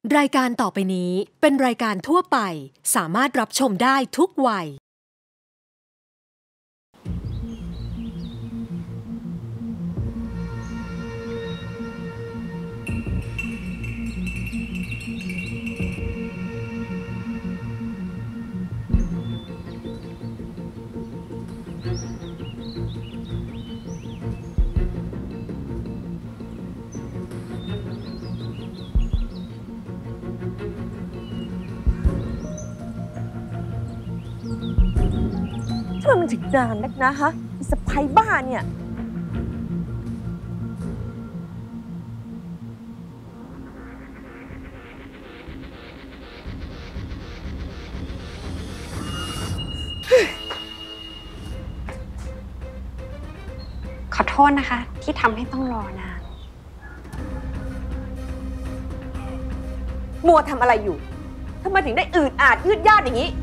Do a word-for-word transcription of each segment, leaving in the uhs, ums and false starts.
รายการต่อไปนี้เป็นรายการทั่วไปสามารถรับชมได้ทุกวัยทำไมมันถึงนานนักนะฮะสะใภ้บ้าเนี่ยขอโทษนะคะที่ทำให้ต้องรอนานมัวทำอะไรอยู่ทำไมถึงได้อืดอาดยืดยาดอย่างนี้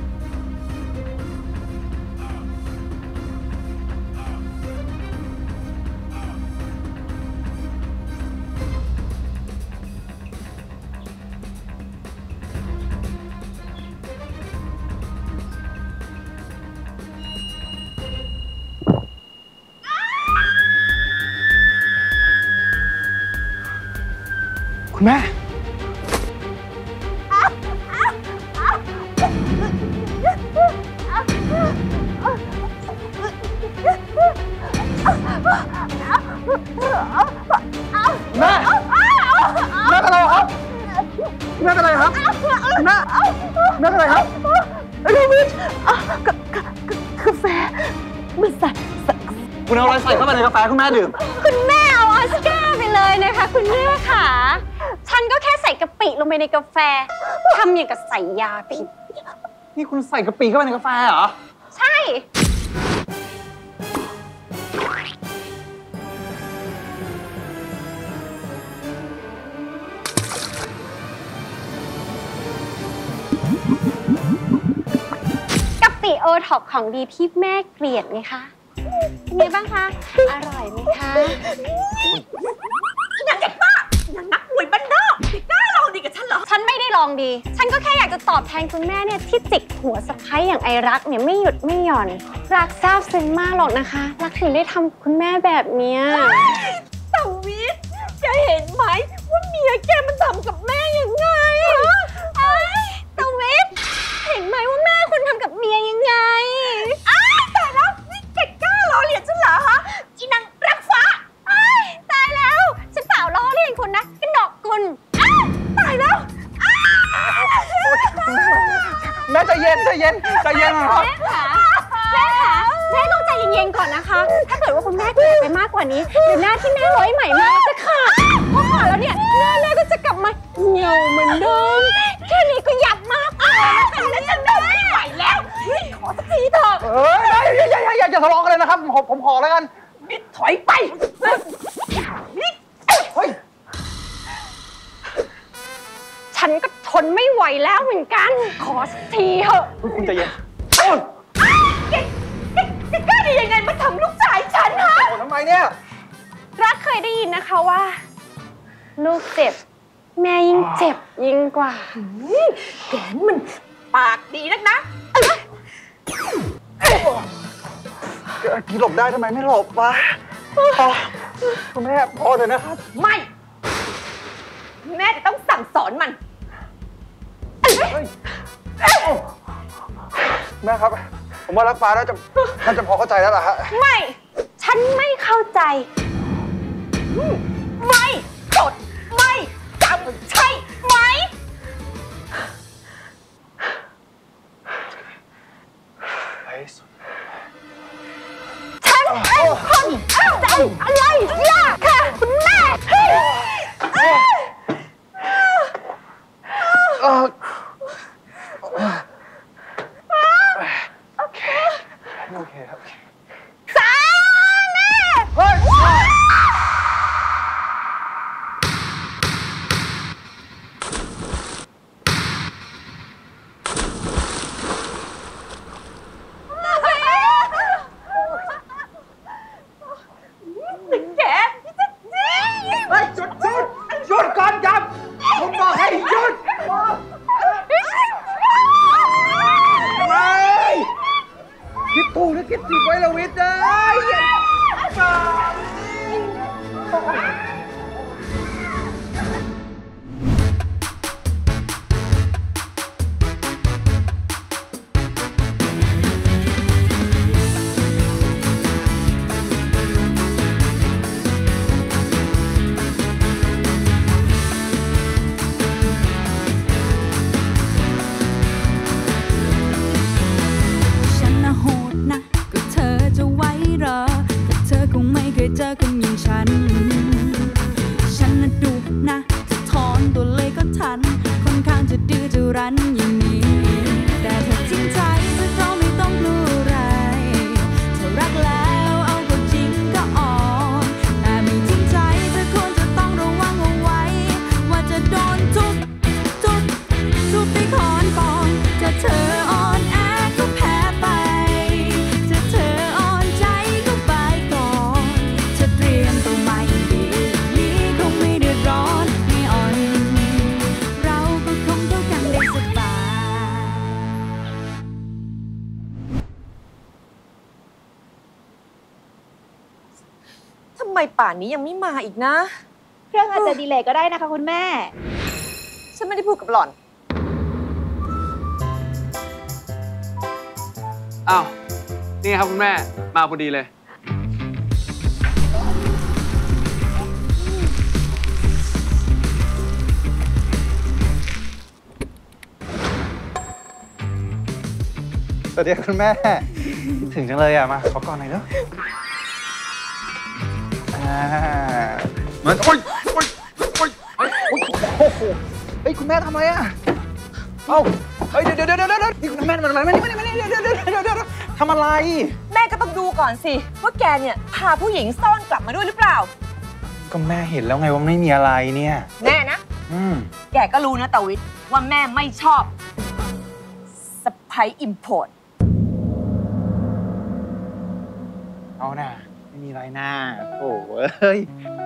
คุณแม่แม่แม่เป็นอะไรครับแม่เป็นอะไรครับแม่แม่เป็นอะไรครับโรบิทกาแฟมันใส่คุณเอาอะไรใส่เข้าไปในกาแฟคุณแม่ดื่มคุณแม่เอาออสการ์ไปเลยนะคะคุณแม่ค่ะฉันก็แค่ใส่กะปิลงไปในกาแฟทำอย่างกับใส่ยาพิษนี่คุณใส่กะปิเข้าไปในกาแฟเหรอใช่กะปิโอท็อปของดีที่แม่เกลียดไงคะเป็นไงบ้างคะอร่อยไหมคะอย่างเด็กบ้าอย่างนักมวยบ้านนอกเด็กกล้าลองดีกับฉันเหรอฉันไม่ได้ลองดีฉันก็แค่อยากจะตอบแทนคุณแม่เนี่ยที่จิกหัวสะใภ้อย่างไอรักเนี่ยไม่หยุดไม่หย่อนรักซาบซึ้งมากหรอกนะคะรักถึงได้ทำคุณแม่แบบเนี้ยตาวิทแกเห็นไหมว่าเมียแกมันทำกับแม่ยังไงไอ้ตาวิทเห็นไหมว่าแม่คุณทำกับเมียยังไงอ้าวตายแล้วนี่แกกล้าล้อเลียนฉันเหรอฮะอีนางรักฟ้าตายแล้วฉันเปล่าล้อเลียนคุณนะกระดอกคุณตายแล้วแม่ใจเย็นใจเย็นใจเย็นครับแม่ขาแม่ขาแม่ต้องใจเย็นๆก่อนนะคะถ้าเกิดว่าคุณแม่เกลียดไปมากกว่านี้เดี๋ยวหน้าที่แม่ร้อยใหม่มากจะขาดพอขาดแล้วเนี่ยหน้าแม่ก็จะกลับมาเหี่ยวเหมือนเดิมแค่นี้ก็ยับมากแล้วแล้วฉันได้ไม่ไหวแล้วขอสักทีเถอะเอ้ยอย่าอย่าอย่าอย่าทะเลาะกันเลยนะครับผมผมขอแล้วกันนี่ถอยไปนี่เฮ้ยฉันก็ทนไม่ไหวแล้วเหมือนกันขอสักทีเถอะคุณใจเย็นแกแกกล้าได้ยังไงมาทำลูกชายฉันฮะทำไมเนี่ยรักเคยได้ยินนะคะว่าลูกเจ็บแม่ยิ่งเจ็บยิ่งกว่าแกมันปากดีนักนะกี่หลบได้ทำไมไม่หลบวะคุณแม่พอเลยนะครับไม่แม่จะต้องสั่งสอนมันแม่ครับผมว่ารักฟ้าน่าจะน่าจะพอเข้าใจแล้วล่ะฮะไม่ฉันไม่เข้าใจไม่จดไม่จำใช่ไหมฉันเป็นคนเข้าใจอะไรล่ะค่ะคุณแม่โอเคโอเคครับสาแม่เฮ้ยแกหยุดหยุดหยุดก่อนจับผมบอกให้หยุดคิดถึงไว้ละวิทย์เลยเจอคนอย่างฉันฉันน่ะดุนะจะถอนตัวเลยก็ทันค่อนข้างจะดื้อจะรั้นอย่างนี้แต่ถ้าจริงใจจะก็ไม่ต้องกลัวอะไรถ้ารักแล้วเอาก็จริงก็อ่อนแต่ไม่จริงใจจะควรจะต้องระวังเอาไว้ว่าจะโดนทุบทุบทุบไปคอนก่อนจะเธออ่อนแอก็แพ้ไปจะเธออ่อนใจก็ไปก่อนจะเตรียมตัวใหม่ดีนี้คงไม่เดือดร้อนไม่อ่อนเราก็คงเท่ากันได้สบายทำไมป่านนี้ยังไม่มาอีกนะเครื่องอาจจะดีเลย์ก็ได้นะคะคุณแม่ฉันไม่ได้พูดกับหล่อนอ้าว นี่ครับคุณแม่ มาพอดีเลยสวัสดีคุณแม่คิดถึงจังเลยอ่ะมาขอก่อนหน่อยเนอะอ่ามันโอ๊ยโอ๊ยโอ๊ยโอ๊ยโอ้โหเฮ้ยคุณแม่ทำอะไรอ่ะเอ้าเฮ้ยเดี๋ยวเดี๋ยวเดี๋ยวเดี๋ยวนี่คุณแม่มันอะไรมานี่มานี่มานี่เดี๋ยวเดี๋ยวเดี๋ยวเดี๋ยวทำอะไรแม่ก็ต้องดูก่อนสิ ว่าแกเนี่ยพาผู้หญิงซ่อนกลับมาด้วยหรือเปล่าก็แม่เห็นแล้วไงว่าไม่มีอะไรเนี่ยแน่นะอืมแกก็รู้นะตาวิทย์ว่าแม่ไม่ชอบสไปร์อิมพอร์ตเอาน่ะไม่มีอะไรน่าโอ้เอ้ย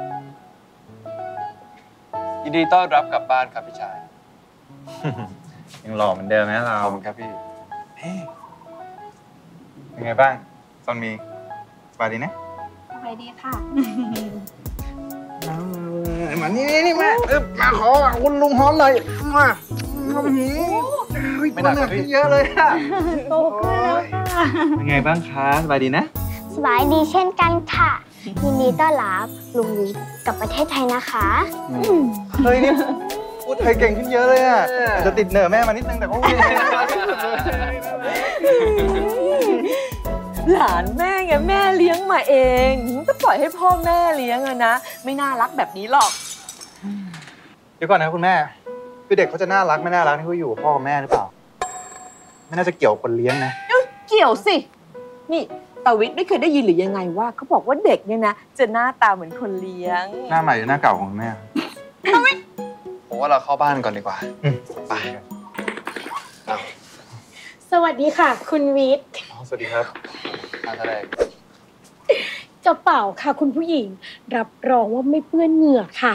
ยินดีต้อนรับกลับบ้านครับพี่ชายยังหล่อเหมือนเดิมนะเราขอบคุณครับพี่เฮ้ยเป็นไงบ้างซอนมีสบายดีนะสบายดีค่ะมานี่นี่แม่เออมาขอคุณลุงฮอนหน่อยมาไม่หนักครับพี่เยอะเลยอะโตขึ้นแล้วค่ะเป็นไงบ้างคะสบายดีนะสบายดีเช่นกันค่ะ ยินดีต้อนรับลุงวิทย์กลับประเทศไทยนะคะเฮ้ยนี่พูดไทยเก่งขึ้นเยอะเลยอะอาจจะติดเหน่อแม่มานิดนึงแต่ก็โอเคหลานแม่ไงแม่เลี้ยงมาเองก็ปล่อยให้พ่อแม่เลี้ยงอะนะ ไม่น่ารักแบบนี้หรอกเดี๋ยวก่อนนะคุณแม่คือเด็กเขาจะน่ารักไม่น่ารักที่เขาอยู่กับพ่อกับแม่หรือเปล่าไม่น่าจะเกี่ยวกับคนเลี้ยงนะเกี่ยวสิ นี่ตาวิทย์ไม่เคยได้ยินหรือยังไงว่าเขาบอกว่าเด็กเนี่ยนะจะหน้าตาเหมือนคนเลี้ยงหน้าใหม่หรือหน้าเก่าของคุณแม่ผมว่าเราเข้าบ้านก่อนดีกว่า ไปสวัสดีค่ะ คุณวิทย์สวัสดีครับมาแสดงกระเป๋าค่ะคุณผู้หญิง รับรองว่าไม่เปื้อนเหงื่อค่ะ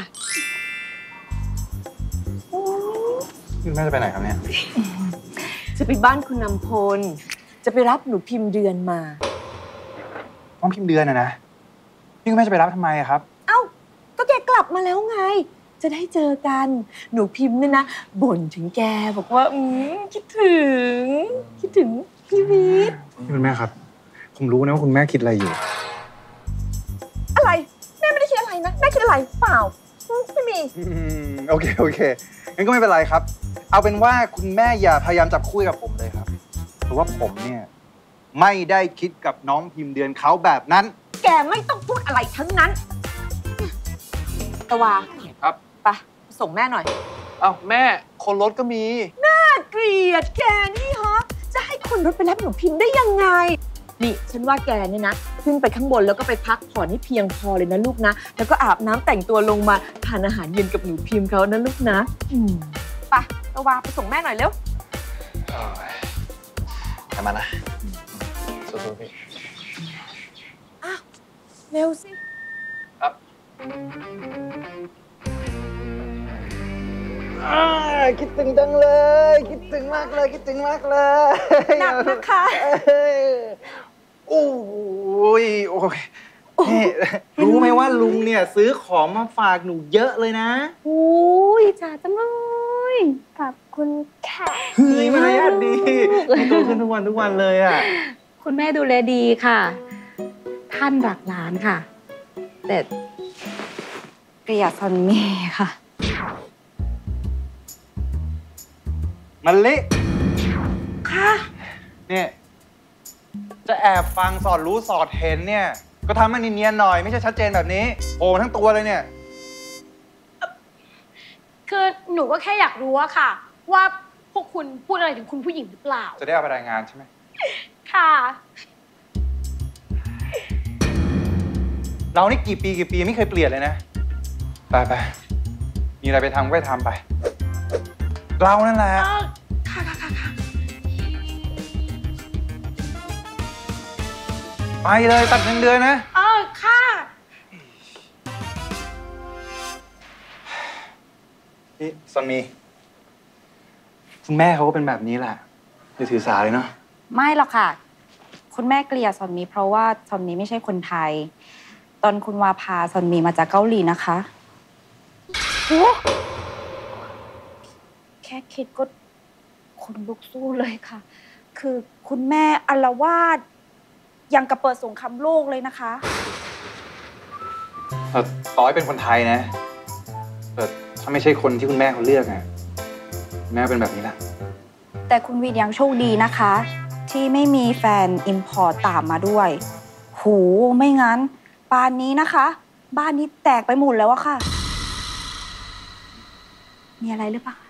คุณแม่จะไปไหนครับเนี่ยจะไปบ้านคุณนำพล จะไปรับหนูพิมพ์เดือนมาน้องพิมพ์เดือนนะนะพี่คุณแม่จะไปรับทำไมอะครับเอ้า ก็แกกลับมาแล้วไง จะได้เจอกัน หนูพิมพ์เนี่ยนะบ่นถึงแกบอกว่าอืมคิดถึง คิดถึงพี่วิทย์พี่คุณแม่ครับ ผมรู้นะว่าคุณแม่คิดอะไรอยู่อะไร แม่ไม่ได้คิดอะไรนะ แม่คิดอะไรเปล่าอืมไม่มีอืมโอเคโอเคงั้นก็ไม่เป็นไรครับ เอาเป็นว่าคุณแม่อย่าพยายามจับคู่กับผมเลยครับ เพราะว่าผมเนี่ยไม่ได้คิดกับน้องพิมพ์เดือนเขาแบบนั้นแกไม่ต้องพูดอะไรทั้งนั้นตะวาครับไปส่งแม่หน่อยเอ้าแม่ คนรถก็มีน่าเกลียดแกนี่ฮะ จะให้คนรถไปรับหนูพิมพ์ได้ยังไง นี่ฉันว่าแกเนี่ยนะขึ้นไปข้างบนแล้วก็ไปพักผ่อนให้เพียงพอเลยนะลูกนะ แล้วก็อาบน้ำแต่งตัวลงมาทานอาหารเย็นกับหนูพิมพ์เขานะลูกนะ อืมไปตะวาไปส่งแม่หน่อยเร็วกลับมานะสู้ๆพี่เร็วสิครับคิดถึงจังเลย คิดถึงมากเลย คิดถึงมากเลยหนักนะคะเอ้ยโโอ้ยโอ้ยนี่รู้ไหมว่าลุงเนี่ยซื้อของมาฝากหนูเยอะเลยนะโอ้ยจ๋าจังเลยขอบคุณค่ะเฮ้ยมารยาทดีมีโตขึ้นทุกวันทุกวันเลยอ่ะคุณแม่ดูแลดีค่ะ ท่านรักหลานค่ะ แต่เกลียดซอนเม่ค่ะมะลิค่ะเนี่ยจะแอบฟังสอดรู้สอดเห็นเนี่ยก็ทำให้เนียนๆหน่อยไม่ใช่ชัดเจนแบบนี้โอ้ทั้งตัวเลยเนี่ยคือหนูก็แค่อยากรู้อะค่ะ ว่าพวกคุณพูดอะไรถึงคุณผู้หญิงหรือเปล่าจะได้เอาไปรายงานใช่ไหมค่ะเรานี่กี่ปีกี่ปีไม่เคยเปลี่ยนเลยนะไปไปมีอะไรไปทำก็ไปทำไปเรานั่นแหละค่ะค่ะค่ะค่ะไปเลยตัดเงินเดือนนะเออค่ะนี่ซอนมีคุณแม่เขาก็เป็นแบบนี้แหละอย่าถือสาเลยเนาะไม่หรอกค่ะคุณแม่เกลียดซอนมีเพราะว่าซอนมีไม่ใช่คนไทยตอนคุณวาพาซอนมีมาจากเกาหลีนะคะโอ้แค่คิดก็คนลุกสู้เลยค่ะคือคุณแม่อาละวาดยังกระเปิดสงครามโลกเลยนะคะต่อให้เป็นคนไทยนะแต่ถ้าไม่ใช่คนที่คุณแม่เขาเลือกอะแม่เป็นแบบนี้แหละแต่คุณวีดยังโชคดีนะคะที่ไม่มีแฟนอิมพอร์ตตามมาด้วยโหไม่งั้นป่านนี้นะคะบ้านนี้แตกไปหมดแล้วอะค่ะมีอะไรหรือเปล่า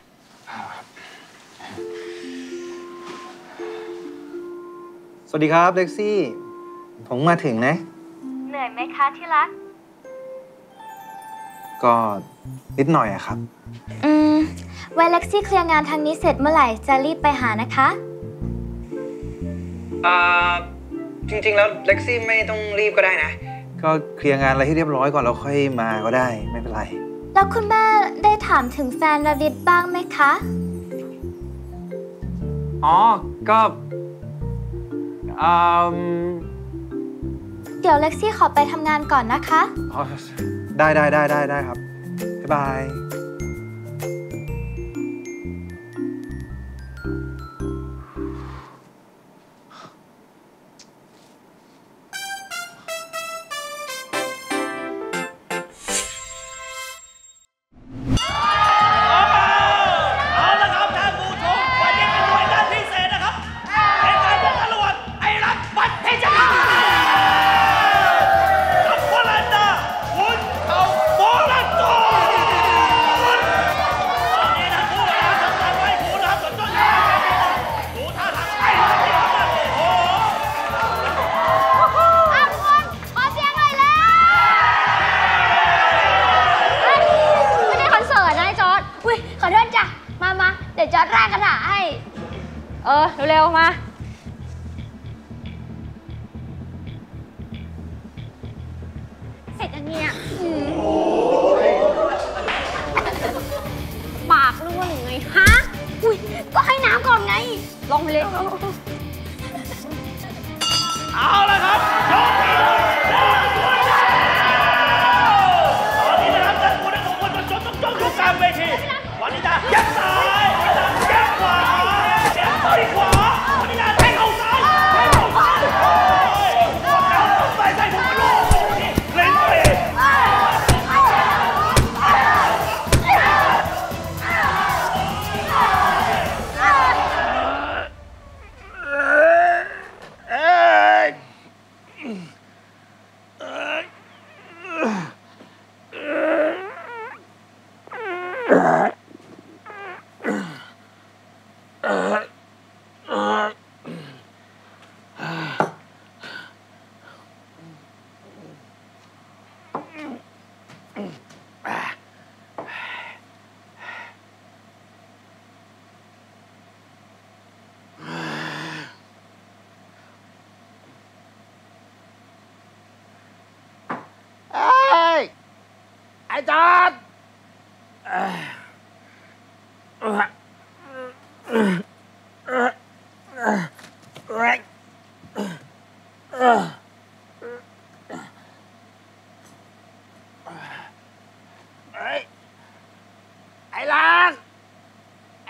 สวัสดีครับเล็กซี่ผมมาถึงนะเหนื่อยไหมคะที่รักก็นิดหน่อยอะครับอืมไว้เล็กซี่เคลียร์งานทางนี้เสร็จเมื่อไหร่จะรีบไปหานะคะอ่าจริงๆแล้วเล็กซี่ไม่ต้องรีบก็ได้นะก็เคลียร์งานอะไรให้เรียบร้อยก่อนแล้วค่อยมาก็ได้ไม่เป็นไรแล้วคุณแม่ได้ถามถึงแฟนระวิดบ้างไหมคะอ๋อก็อืมเดี๋ยวเล็กซี่ขอไปทำงานก่อนนะคะอ๋อได้ได้ได้ได้ได้ครับบ๊ายบายเออเร็วๆมาเสร็จอันเนี้ยปากรู้ว่าหรือไงฮะอุ้ยก็ให้น้ำก่อนไงลงไปเลยเอาละครับยกที่หนึ่งตอนนี้นะครับท่านผู้นำของคนจนต้องจ้องอยู่กลางเวทีวันนี้จะยัดซ้ายยัดขวายัดซ้ายขวาวันนี้จะแทงเข้าซ้ายแทงเข้าซ้ายใส่ใส่ผมกระโดดเล่นเตะอาจารย์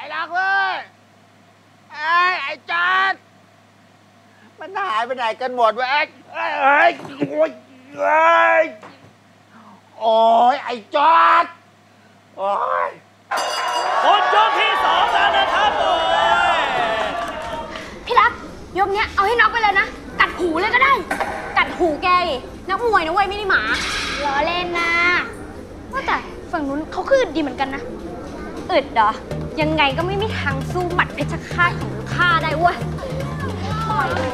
อ้รักเว้ยไอ้ไอ้จัดมันหายไปไหนกันหมดวะไอ้ไอ้ไอ้โอ้ยไอ้โอ้ยไอ้จัดโอ้ยหมดยกที่สองแล้วนะครับโอ้ยพี่รักยกเนี้ยเอาให้น็อกไปเลยนะกัดหูเลยก็ได้กัดหูแกนักมวยนะเว้ยไม่ได้หมาล้อเล่นนะว่าแต่ฝั่งนู้นเขาคืออึดดีเหมือนกันนะอึดเหรอยังไงก็ไม่มีทางสู้หมัดเพชรฆาตของข้าได้เว้ยปล่อยเลย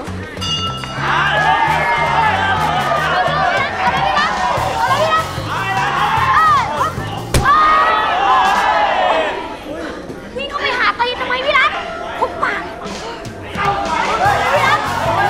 วิ่งเข้าไปหาตีทำไมพี่รักคุกปากพี่รัก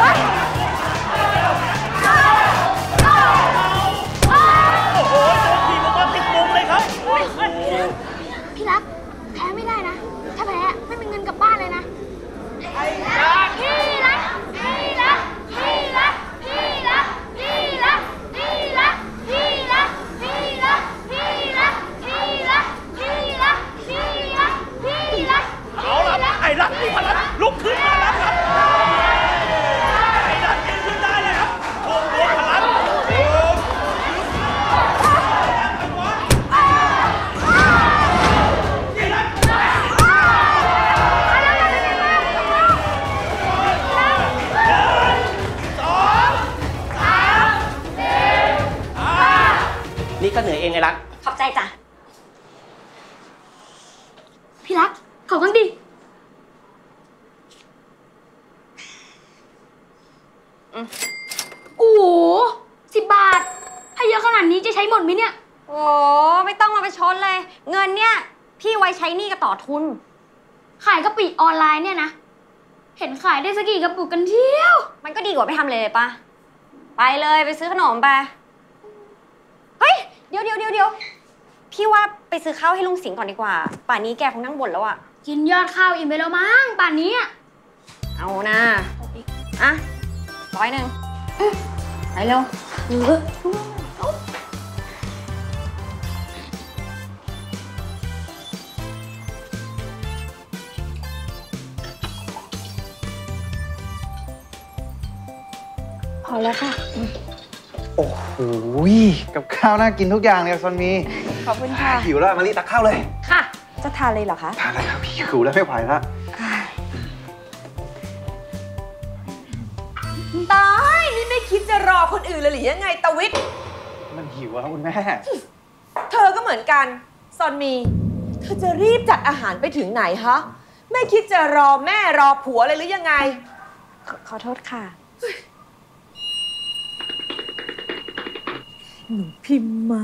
โอ้โหโดนทีมันก็ติดมุมเลยครับพี่รักแพ้ไม่ได้นะถ้าแพ้ไม่มีเงินกลับบ้านเลยนะพี่รักพี่รักพี่รักพี่รักพี่รักพี่รักพี่รักพี่รักพี่รักพี่รักพี่รักพี่รักพี่รักเอาละไอ้รักนี่พลังลุกขึ้นมาแล้วครับไอ้รักยืนขึ้นได้เลยครับโอ้โหพลังนี่ก็เหนื่อยเองไอ้รักขอบใจจ้ะพี่รักขอบ้างดิโอ้โหสิบบาทให้เยอะขนาดนี้จะใช้หมดไหมเนี่ยโอ้ไม่ต้องมาไปชนเลยเงินเนี่ยพี่ไว้ใช้หนี้กับต่อทุนขายกะปิออนไลน์เนี่ยนะเห็นขายได้สักกี่กระปุกกันเที่ยวมันก็ดีกว่าไม่ทำเลยปะไปเลยไปซื้อขนมไปเฮ้ยเดี๋ยวเดี๋ยวเดี๋ยวเดี๋ยวพี่ว่าไปซื้อข้าวให้ลุงสิงห์ก่อนดีกว่าป่านนี้แกคงนั่งบ่นแล้วอะกินยอดข้าวอิ่มไปแล้วมั้งป่านนี้เอานะอ่ะร้อยหนึ่งไปเร็วเออพอแล้วค่ะโอ้โหกับข้าวน่ากินทุกอย่างเลยซอนมีขอบคุณค่ะหิวแล้วมารีตักข้าวเลยค่ะจะทานเลยเหรอคะทานเลยครับหิวแล้วไม่ไหวแล้วตายนี่ไม่คิดจะรอคนอื่นเลยหรือยังไงตะวิทย์มันหิวแล้วคุณแม่เธอก็เหมือนกันซอนมีเธอจะรีบจัดอาหารไปถึงไหนฮะไม่คิดจะรอแม่รอผัวเลยหรือยังไงข, ขอโทษค่ะหนูพิมพ์มา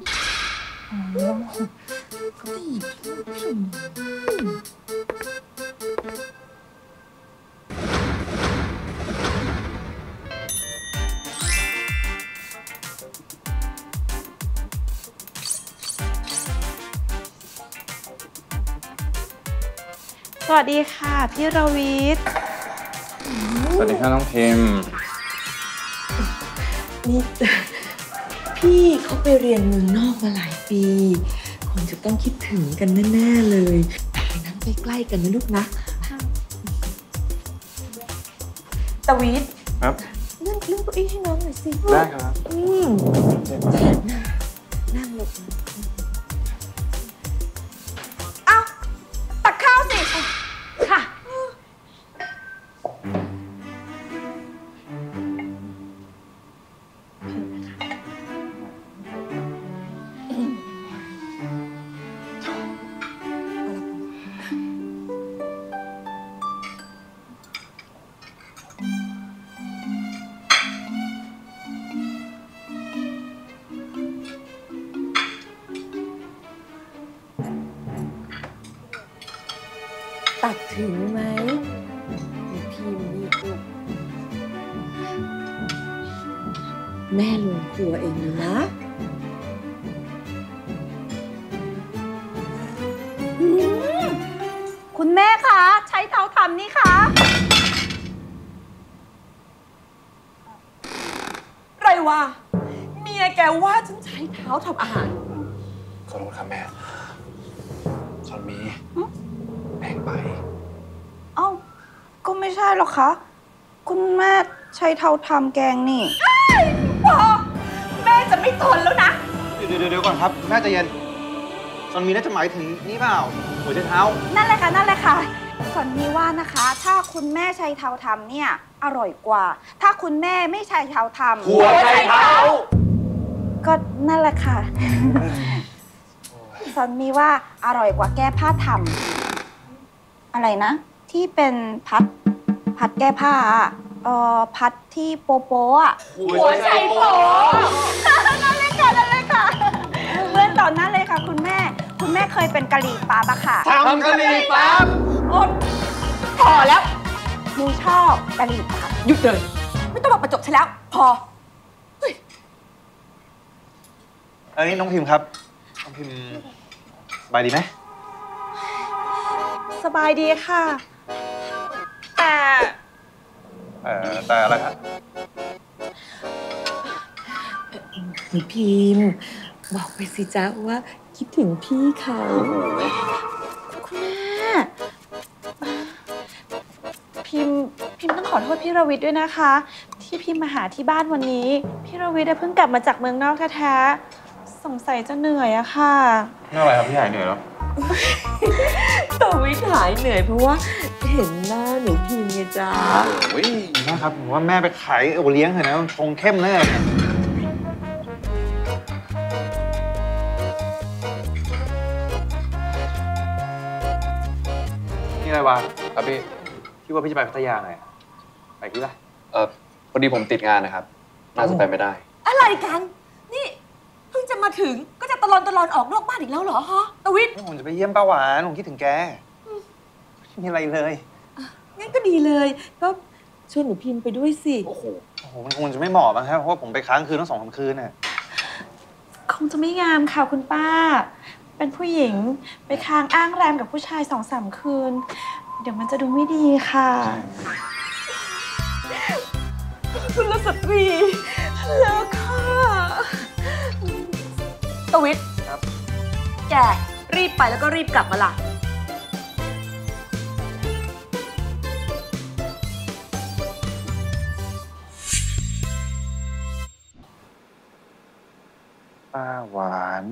สวัสดีค่ะพี่รวิทย์สวัสดีค่ะน้องพิมพ์นี่พี่เขาไปเรียนเมืองนอกมาหลายปีคงจะต้องคิดถึงกันแน่ๆเลยไปนั่งใกล้ๆกันนะลูกนะตะวิทย์ครับนั่งเลื่อนเก้าอี้ให้น้องหน่อยสิได้ครับอืมนั่งลงเอาตักข้าวสิค่ะตักถึงไหมพิมพ์นี่ลูกแม่ลงครัวเองเลยนะคุณแม่คะใช้เตาทำนี่คะไรวะเมียแกว่าฉันใช้เท้าทำอาหารขอโทษครับแม่ซอนมีแม่ใช่หรอกคะ คุณแม่ใช้เท้าทำแกงนี่พอแม่จะไม่ทนแล้วนะเดี๋ยวเดี๋ยวเดี๋ยวก่อนครับแม่ใจเย็นซอนมีน่าจะหมายถึงนี่เปล่าหัวใจเท้านั่นแหละค่ะนั่นแหละค่ะสอนมีว่านะคะ ถ้าคุณแม่ใช้เท้าทำเนี่ยอร่อยกว่า ถ้าคุณแม่ไม่ใช้เท้าทำหัวใจเท้าก็นั่นแหละค่ะสอนมีว่าอร่อยกว่าแก้ผ้าทำอะไรนะที่เป็นพัดพัดแก้ผ้าเอ่อพัดที่โปโปอะหัวใจโปนั่นเลยค่ะนั่นเลยค่ะเมื่อตอนนั้นเลยค่ะคุณแม่คุณแม่เคยเป็นกะหรี่ปั๊บอะค่ะทำกะหรี่ปั๊บอดพอแล้วยูชอบกะหรี่ปั๊บหยุดเลยไม่ต้องมาประจบฉันแล้วพออันนี้น้องพิมพ์ครับน้องพิมพ์สบายดีไหมสบายดีค่ะแต่เอ่อแต่อะไรครับพี่พิมพ์บอกไปสิจ๊ะว่าคิดถึงพี่เขาคุณแม่พิมพ์พิมพ์ต้องขอโทษพี่รวิทย์ด้วยนะคะที่พิมพ์มาหาที่บ้านวันนี้พี่รวิทย์เพิ่งกลับมาจากเมืองนอกแท้ๆสงสัยจะเหนื่อยอะค่ะไม่อะไรครับพี่หายเหนื่อยแล้วตัววิทย์หายเหนื่อยเพราะว่าเห็นหน้าหนูพิมพ์ไงจ๊ะโอ้ยนะครับผมว่าแม่ไปขายโอเลี้ยงเถอะนะชงเข้มแน่นี่อะไรวะครับพี่พี่ว่าพี่จะไปพัทยาไงไปกี่ป่ะเออพอดีผมติดงานนะครับน่าจะไปไม่ได้อะไรกันนี่เพิ่งจะมาถึงก็จะตะลอนตะลอนออกนอกบ้านอีกแล้วเหรอฮะตวิทย์ผมจะไปเยี่ยมป้าหวานผมคิดถึงแกไม่มีอะไรเลยงั้นก็ดีเลยก็ชวนหนูพิมพ์ไปด้วยสิโอ้โหโอ้โหมันคงจะไม่เหมาะมั้งครับเพราะว่าผมไปค้างคืนตั้งสองสามคืนน่ะคงจะไม่งามค่ะคุณป้าเป็นผู้หญิงไปค้างอ้างแรมกับผู้ชายสองสามคืนเดี๋ยวมันจะดูไม่ดีค่ะคุณสตรีแล้วค่ะตวิทย์ครับแกรีบไปแล้วก็รีบกลับมาล่ะป้าหวาน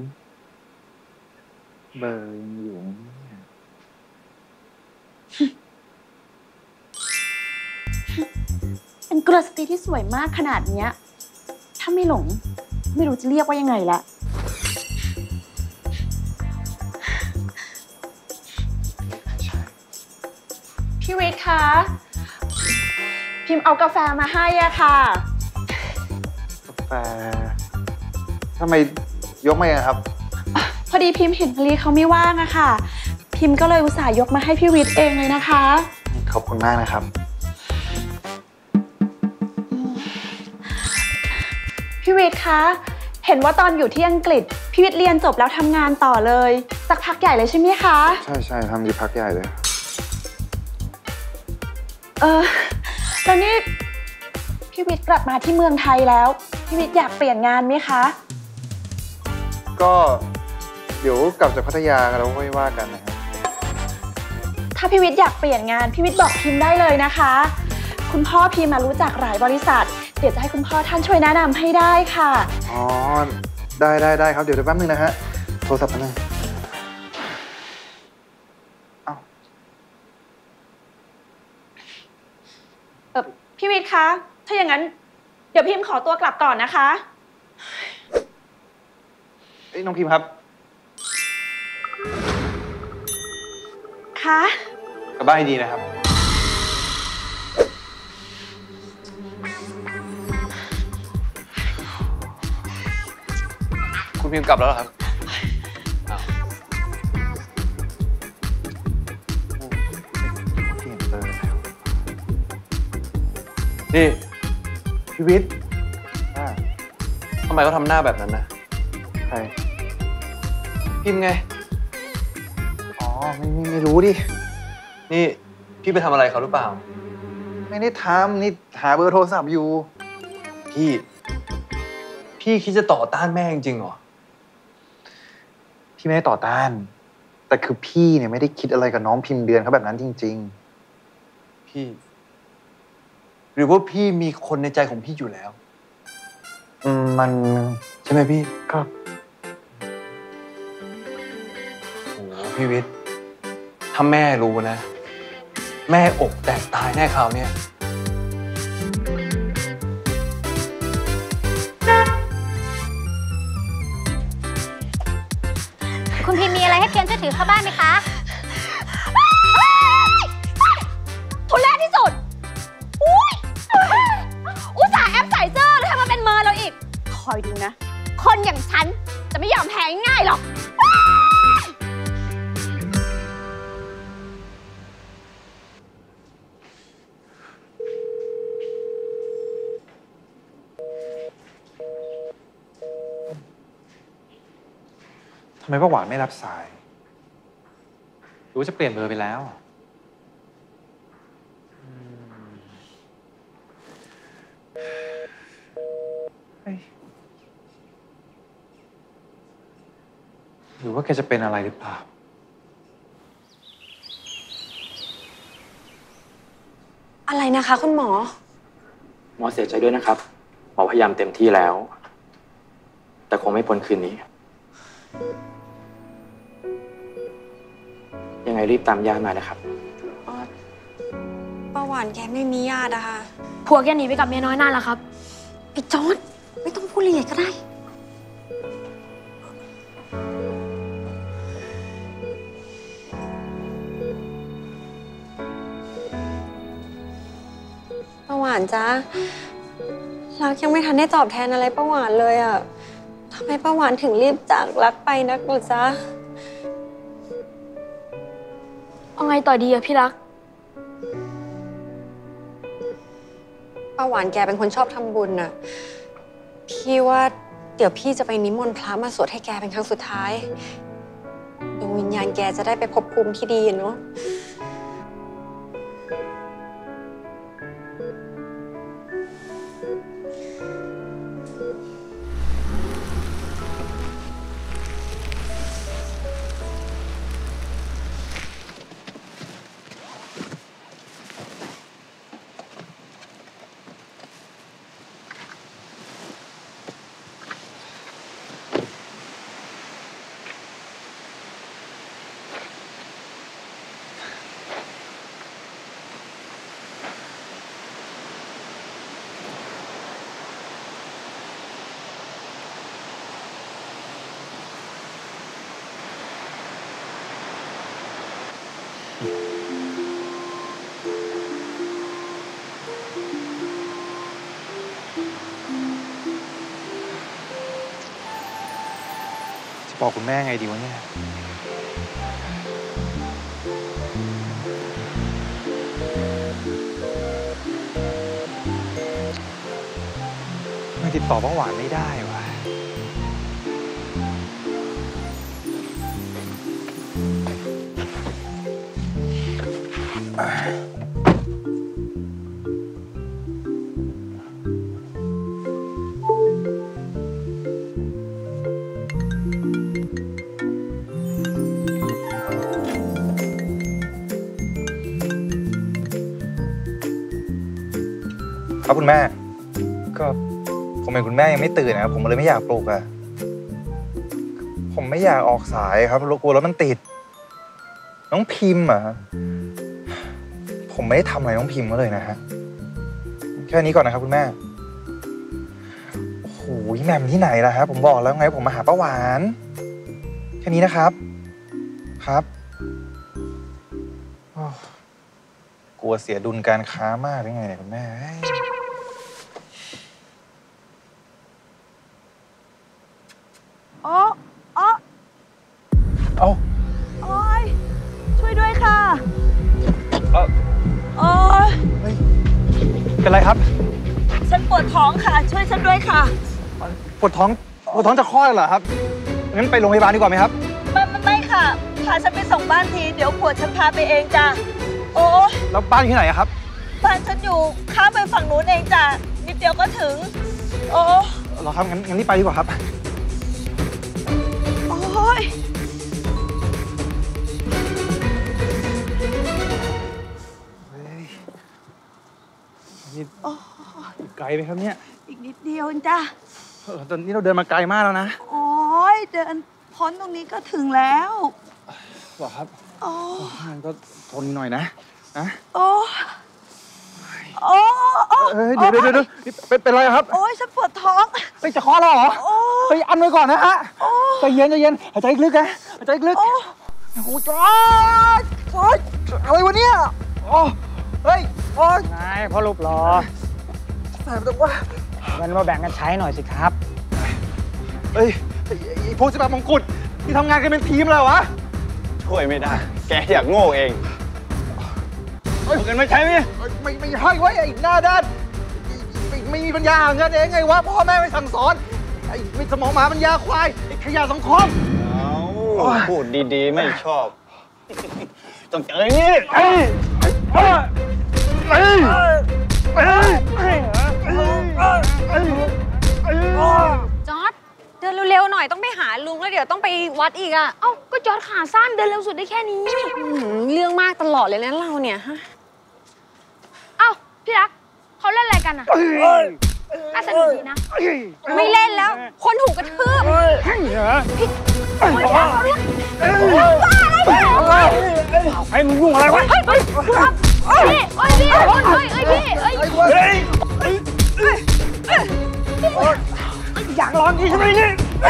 เบอร์ยังอยู่เป็นกุลสตรีที่สวยมากขนาดนี้ถ้าไม่หลงไม่รู้จะเรียกว่ายังไงละพี่วิทย์คะพิมพ์เอากาแฟมาให้อะค่ะกาแฟทำไมยกมาเองครับพอดีพิมพ์เห็นพลีเขาไม่ว่างอะค่ะพิมพ์ก็เลยอุตส่าห์ยกมาให้พี่วิทย์เองเลยนะคะขอบคุณมากนะครับพี่วิทย์คะเห็นว่าตอนอยู่ที่อังกฤษพี่วิทย์เรียนจบแล้วทำงานต่อเลยสักพักใหญ่เลยใช่ไหมคะใช่ใช่ทำดีพักใหญ่เลยเออแล้วนี่พี่วิทย์กลับมาที่เมืองไทยแล้วพี่วิทย์อยากเปลี่ยนงานไหมคะก็เดี๋ยวกลับจากพัทยาแล้วค่อยว่ากันนะครับถ้าพี่วิทย์อยากเปลี่ยนงานพี่วิทย์บอกพิมพ์ได้เลยนะคะคุณพ่อพิมพ์มารู้จักหลายบริษัทเดี๋ยวจะให้คุณพ่อท่านช่วยแนะนำให้ได้ค่ะอ๋อได้ได้ได้ครับเดี๋ยวแป๊บนึงนะฮะโทรศัพท์มาเลยเอาเออพี่วิทย์คะถ้าอย่างนั้นเดี๋ยวพิมพ์ขอตัวกลับก่อนนะคะเอ้ยน้องพิมพ์ครับคะกลับบ้านให้ดีนะครับคุณพิมพ์กลับแล้วเหรอครับนี่พี่วิทย์ทำไมเขาทำหน้าแบบนั้นนะใครพิมพ์ไงอ๋อไม่ไม่ไม่รู้ดินี่พี่ไปทำอะไรเขาหรือเปล่าไม่ได้ทำนี่หาเบอร์โทรศัพท์อยู่พี่พี่คิดจะต่อต้านแม่จริงๆเหรอพี่ไม่ได้ต่อต้านแต่คือพี่เนี่ยไม่ได้คิดอะไรกับน้องพิมพ์เดือนเขาแบบนั้นจริงๆพี่หรือว่าพี่มีคนในใจของพี่อยู่แล้วอืมมันใช่ไหมพี่ครับโอ้พี่วิทย์ถ้าแม่รู้นะแม่อกแตกตายแน่คราวเนี้ยคุณพิมมีอะไรให้เพียงช่วยถือเข้าบ้านไหมคะทุเรศที่สุดอุ้ยอุตส่าห์แอปใส่เสื้อแล้วทำมาเป็นเมอร์เราอีกคอยดูนะคนอย่างฉันจะไม่ยอมแพ้ง่ายหรอกทำไมป้าหวานไม่รับสายหรือว่าจะเปลี่ยนเบอร์ไปแล้วหรือว่าแกจะเป็นอะไรหรือเปล่าอะไรนะคะคุณหมอหมอเสียใจด้วยนะครับหมอพยายามเต็มที่แล้วแต่คงไม่พ้นคืนนี้ยังไงรีบตามญาติมานะครับป้าหวานแกไม่มีญาติอะค่ะผัวแกหนีไปกับเมียน้อยนานแล้วครับไอ้จอร์จไม่ต้องพูดละเอียดก็ได้ป้าหวานจ๊ะรักยังไม่ทันได้ตอบแทนอะไรป้าหวานเลยอะทำไมป้าหวานถึงรีบจากรักไปนักหรือจ๊ะเอาไงต่อดีอะพี่รักป้าหวานแกเป็นคนชอบทำบุญน่ะพี่ว่าเดี๋ยวพี่จะไปนิมนต์พระมาสวดให้แกเป็นครั้งสุดท้ายดวงวิญญาณแกจะได้ไปภพภูมิที่ดีเนาะบอกคุณแม่ไงดีวะเนี่ยไม่ติดต่อป้าหวานไม่ได้วะครับคุณแม่ก็ผมเป็นคุณแม่ยังไม่ตื่นนะครับผมเลยไม่อยากปลุกอะผมไม่อยากออกสายครับกลัวแล้วมันติดน้องพิมพ์อะผมไม่ได้ทำอะไรน้องพิมพ์ก็เลยนะฮะแค่นี้ก่อนนะครับคุณแม่โอ้โหแม่ที่ไหนล่ะครับผมบอกแล้วไงผมมาหาป้าหวานแค่นี้นะครับครับกลัวเสียดุลการค้ามากหรือไงเนี่ยคุณแม่อ๋ออ๋อเอาโอ๊ยช่วยด้วยค่ะเออโอ๊ยเป็นไรครับฉันปวดท้องค่ะช่วยฉันด้วยค่ะปวดท้องปวดท้องจะคลอดเหรอครับงั้นไปโรงพยาบาลดีกว่าไหมครับไม่ไม่ค่ะพาฉันไปส่งบ้านทีเดี๋ยวผัวฉันพาไปเองจ้ะโอ้แล้วบ้านที่ไหนครับบ้านฉันอยู่ข้ามไปฝั่งนู้นเองจ้ะนิดเดียวก็ถึงโอ้เหรอครับงั้นงั้นรีบไปดีกว่าครับโอ้ยรอีกไกลไหมครับเนี่ยอีกนิดเดียวจ้ะเออตอนนี้เราเดินมาไกลมากแล้วนะโอ้ยเดินพ้นตรงนี้ก็ถึงแล้วหรอครับโอ้มันก็ทนหน่อยนะนะโอ้โอ้เฮ้ยเดี๋ยวเดี๋ยวเดี๋ยวเป็นเป็นไรครับโอ้ยฉันปวดท้องไปจะคลอดแล้วเหรอไปอันไว้ก่อนนะฮะใจเย็นใจเย็นหายใจลึกนะหายใจลึกโอ้โหจอดโอ๊ยอะไรวะเนี่ยโอ้เฮ้ยโอ๊ยนายพ่อรูปหล่อแต่แต่ว่าเงินมาแบ่งกันใช้หน่อยสิครับเฮ้ยไอ้พวกสิบแปดมงกุฎที่ทำงานกันเป็นทีมเลยวะช่วยไม่ได้แกอยากโง่เองเงินไม่ใช้ไหมไม่ไม่ให้ไว้ไอ้หน้าด้านไม่ไม่มีปัญญาเงินเองไงวะพ่อแม่ไม่สั่งสอนไอ้ไม่สมองหมาปัญญาควายไอ้ขยะสังคมพูดดีๆไม่ชอบต้องเจออย่างนี้จอร์จเดินเร็วๆหน่อยต้องไปหาลุงแล้วเดี๋ยวต้องไปวัดอีกอ่ะเอ้าก็จอร์จขาสั้นเดินเร็วสุดได้แค่นี้เรื่องมากตลอดเลยนะเราเนี่ยฮะเอ้าพี่รักเขาเล่นอะไรกันอ่ะน่าสนุกดีนะไม่เล่นแล้วคนถูกกระทืบพี่บ้าอะไรเนี่ยให้มึงยุ่งอะไรวะเฮ้ยเฮ้ยพี่เฮ้ยพี่เฮ้ยเฮ้ยพี่เฮ้ยอยากลองดีใช่ไหมนี่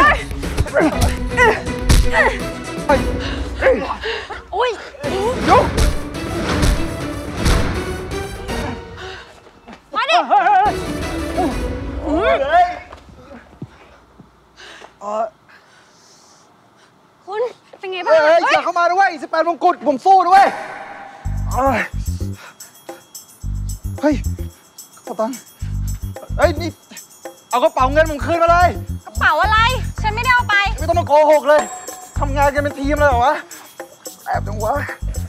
โอ้ยยกมาดิคุณเป็นไงบ้างเฮ้ยอย่าเข้ามาด้วยสิบแปดมงกุฎผมสู้ด้วยเฮ้ยกระเป๋าตังค์เฮ้ยนี่เอากระเป๋าเงินผมคืนมาเลยกระเป๋าอะไรฉันไม่ได้เอาไปไม่ต้องมาโกหกเลยทำงานกันเป็นทีมเลยเหรอวะแอบจังวะ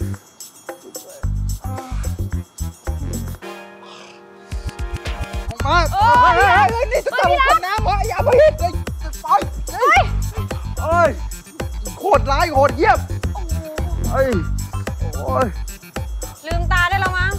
มาเฮ้ยเฮ้ยนี่จะจับคนน้ำเหรออย่าไปเลยไปเฮ้ยเฮ้ยโคตรร้ายโหดเยี่ยมเฮ้ยโอ้ยลืมตาได้แล้วมั้ง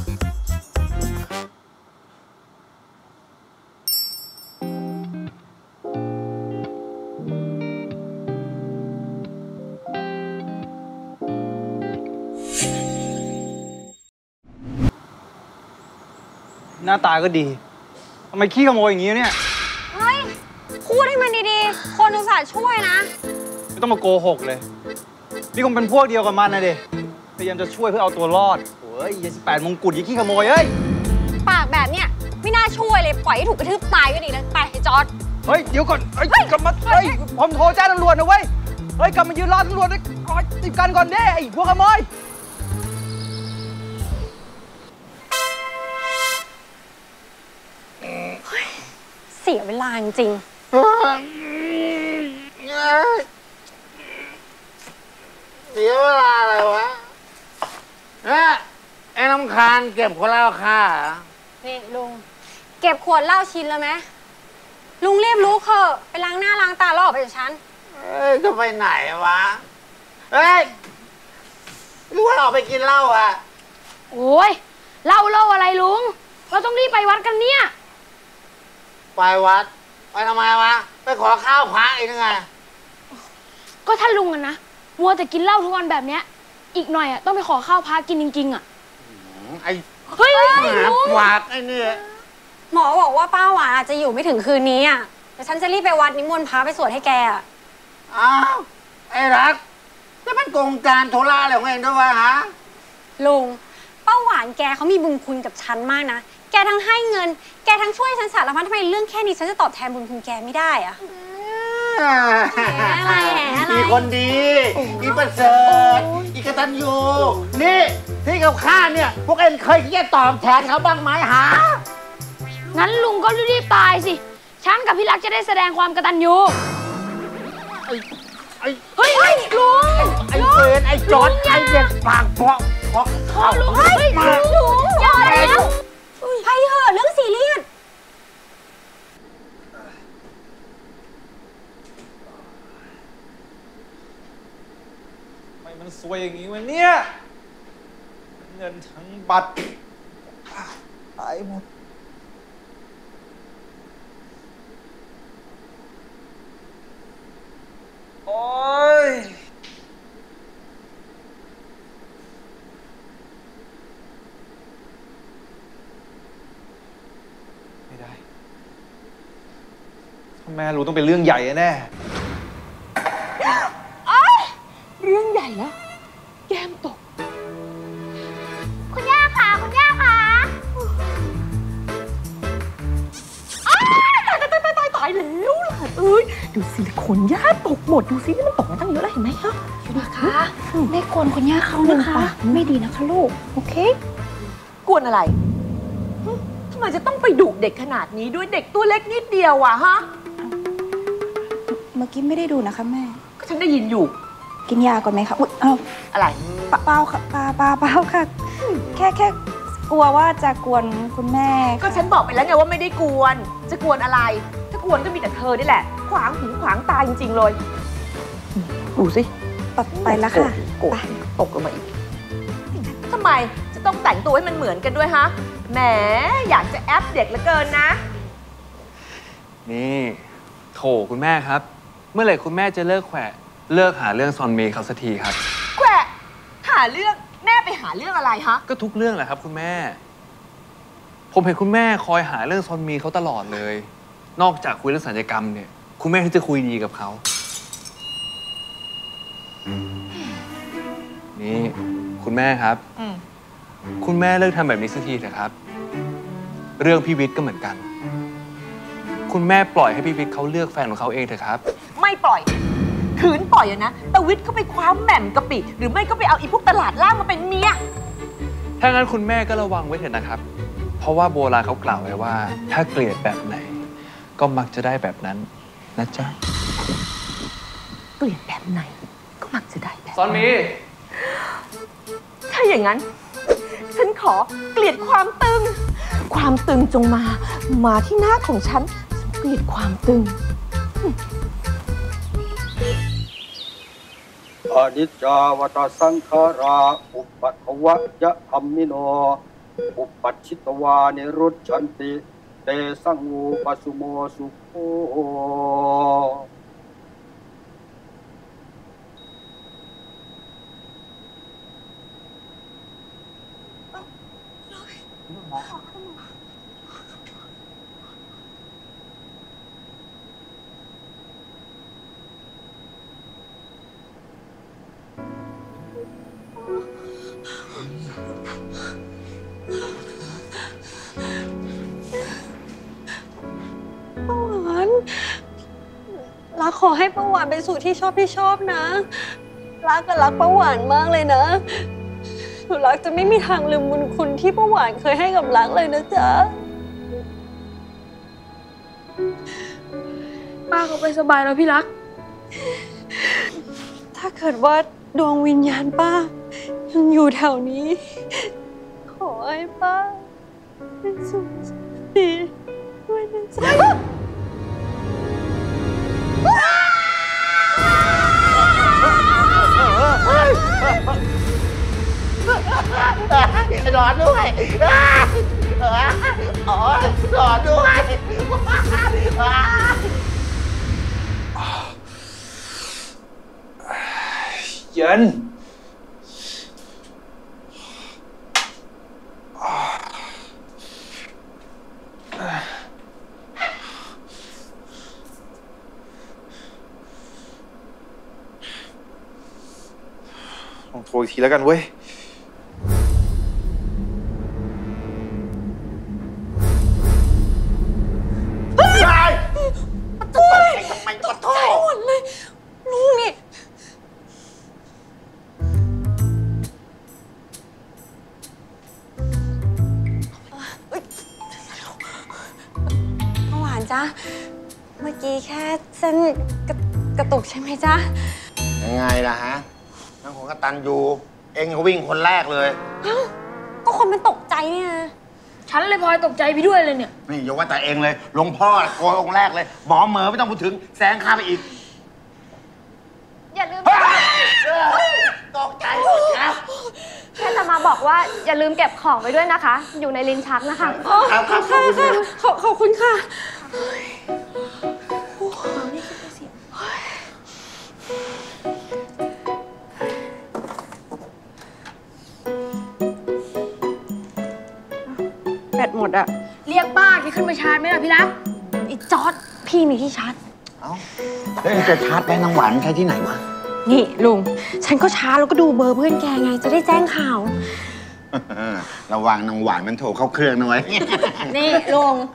หน้าตาก็ดีทำไมขี้ขโมยอย่างนี้เนี่ยเฮ้ยพูดให้มันดีๆคนอุตส่าห์ช่วยนะไม่ต้องมาโกหกเลยนี่คงเป็นพวกเดียวกับมันนะเด็พยายามจะช่วยเพื่อเอาตัวรอดโอ้ยยี่สิบแปดมงกุฎยี่ขี้ขโมยเฮ้ยปากแบบเนี้ยไม่น่าช่วยเลยปล่อยให้ถูกกระทืบตายก็ดีนะไปไอ้จอร์จเฮ้ยเดี๋ยวก่อนเฮ้ยกลับมาเฮ้ยผมโทรแจ้งตำรวจนะเว้ยเฮ้ยกลับมายืนรอตำรวจก่อนติดกันก่อนเด้ไอ้พวกขโมยเสียเวลาจริงเสียเวลาอะไรวะเอ๊ะไอ้น้ำคานเก็บคนเล่าค่านี่ลุงเก็บขวดเหล้าชิ้นแล้วไหมลุงรีบลุกเถอะไปล้างหน้าล้างตาแล้วออกไปจากฉันเอ้ยจะไปไหนวะเฮ้ยหรือว่าออกไปกินเหล้าอ่ะโอ้ยเหล้าเหล้าอะไรลุงเราต้องรีบไปวัดกันเนี่ยไปวัดไปทำไมวะไปขอข้าวพระอีกไงก็ถ้าลุงอะนะมัวแต่กินเหล้าทุกวันแบบเนี้ยอีกหน่อยอะต้องไปขอข้าวพระกินจริงๆอะไอ้เฮ้ยหมาหวากไอ้นี่หมอบอกว่าป้าหวานอาจจะอยู่ไม่ถึงคืนนี้อะแต่ฉันจะรีบไปวัดนิมนต์พระไปสวดให้แกอะอ้าวไอ้รักแล้วมันโกงการโทราอะไรของเองด้วยวะฮะลุงป้าหวานแกเขามีบุญคุณกับฉันมากนะแกทั้งให้เงินแกทั้งช่วยฉันสารพัดทำไมเรื่องแค่นี้ฉันจะตอบแทนบุญคุณแกไม่ได้อะอะไรอะไรอีคนดีอีประเสริฐอีกตัญญูนี่ที่กับข้าเนี่ยพวกเอ็นเคยที่จะตอบแทนเขาบ้างไหมหางั้นลุงก็รีบตายสิฉันกับพี่รักจะได้แสดงความกตัญญูไอ้ไอ้เฮ้ยเฮ้ยลุงไอ้เฟรนไอ้จอดไอ้เด็กปากเพาะเพาะเขาลุงเฮ้ยลุงอย่าแล้วไปเถอะเรื่องซีเรียสทำไมมันซวยอย่างนี้วะเนี่ยเงินทั้งบัตรหายหมดแม่รู้ต้องเป็นเรื่องใหญ่แน่เรื่องใหญ่แล้วแก้มตกคุณย่าค่ะคุณย่าค่ะตายตายตายตายตายแล้วล่ะเอ้ยดูสิขนย่าตกหมดดูสินี่มันตกมาตั้งเยอะแล้วเห็นไหมคะนะคะไม่กวนคุณย่าเขานะคะ ไม่ดีนะคะลูกโอเคกวนอะไรทำไมจะต้องไปดุเด็กขนาดนี้ด้วยเด็กตัวเล็กนิดเดียวอะฮะเมื่อกี้ไม่ได้ดูนะคะแม่ก็ฉันได้ยินอยู่กินยาก่อนไหมคะอุ๊ยเอาอะไรเปล่าค่ะเปล่าเปล่าเปล่าค่ะแค่แค่กลัวว่าจะกวนคุณแม่ก็ฉันบอกไปแล้วไงว่าไม่ได้กวนจะกวนอะไรถ้ากวนก็มีแต่เธอนี่แหละขวางหูขวางตาจริงๆเลยดูสิไปแล้วค่ะโกรธตกลงมาอีกทำไมจะต้องแต่งตัวให้มันเหมือนกันด้วยฮะแหมอยากจะแอปเด็กเหลือเกินนะนี่โถคุณแม่ครับเมื่อไหร่คุณแม่จะเลิกแขวะเลิกหาเรื่องซอนเมย์เขาสักทีครับแขวะหาเรื่องแม่ไปหาเรื่องอะไรฮะก็ทุกเรื่องแหละครับคุณแม่ผมเห็นคุณแม่คอยหาเรื่องซอนเมย์เขาตลอดเลยนอกจากคุยเรื่องศัลยกรรมเนี่ยคุณแม่ที่จะคุยดีกับเขานี่คุณแม่ครับคุณแม่เลิกทำแบบนี้สักทีเถอะครับเรื่องพี่วิทย์ก็เหมือนกันคุณแม่ปล่อยให้พี่วิทย์เขาเลือกแฟนของเขาเองเถอะครับไม่ปล่อยขืนปล่อยอะนะตะวิทย์เขาไปคว้าแหม่มกะปิหรือไม่ก็ไปเอาอีพวกตลาดล่างมาเป็นเมียถ้างั้นคุณแม่ก็ระวังไว้เถอะนะครับเพราะว่าโบราณเขากล่าวไว้ว่าถ้าเกลียดแบบไหนก็มักจะได้แบบนั้นนะจ๊ะเกลียดแบบไหนก็มักจะได้แบบซอนมีถ้าอย่างนั้นฉันขอเกลียดความตึงความตึงจงมามาที่หน้าของฉันฉันเกลียดความตึงอนิจจาวัฏสังขาราอุปัฏฐวะยะธัมมิโนอุปัชชิตวานิรุจฉันติเตสังวูปสุโมสุโขรักขอให้ป้าหวานไปสู่ที่ชอบที่ชอบนะรักก็รักป้าหวานมากเลยนะหนูรักจะไม่มีทางลืมบุญคุณที่ป้าหวานเคยให้กับรักเลยนะจ๊ะป้าเขาไปสบายแล้วพี่รักถ้าเกิดว่าดวงวิญญาณป้ายังอยู่แถวนี้ขอให้ป้าเป็นสุขดีด้วยนะจ๊ะรอด้วยอ๋อรอด้วยเย็นลองโทรอีกทีแล้วกันเว้ยยายมันจะตกไปทำไมกระโถหมดเลยลูกนี่ป้าหวานจ๊ะเมื่อกี้แค่เส้นกระกระตุกใช่ไหมจ๊ะยังไงล่ะฮะนั่งของกตันยูเองเขาวิ่งคนแรกเลยเอ้าก็คนมันตกใจเนี่ยฉันเลยพลอยตกใจไปด้วยเลยเนี่ยนี่อย่าว่าแต่เองเลยหลวงพ่อโกยองค์แรกเลยหมอเหมอไม่ต้องพูดถึงแซงข้าไปอีกอย่าลืมตกใจครับแค่จะมาบอกว่าอย่าลืมเก็บของไว้ด้วยนะคะอยู่ในลิ้นชักนะคะครับครับค่ะค่ะขอบคุณค่ะแบตหมดอะเรียกป้าที่ขึ้นไปชาร์จไหมล่ะพี่รักไอ้จอร์ดพี่พี่มีที่ชาร์จเอ้าแล้วจะชาร์จแบงค์น้ำหวานใช้ที่ไหนวะนี่ลุงฉันก็ชาร์จแล้วก็ดูเบอร์เพื่อนแกไงจะได้แจ้งข่าวระวังน้ำหวานมันโทรเข้าเครื่องนะไว้นี่ลุง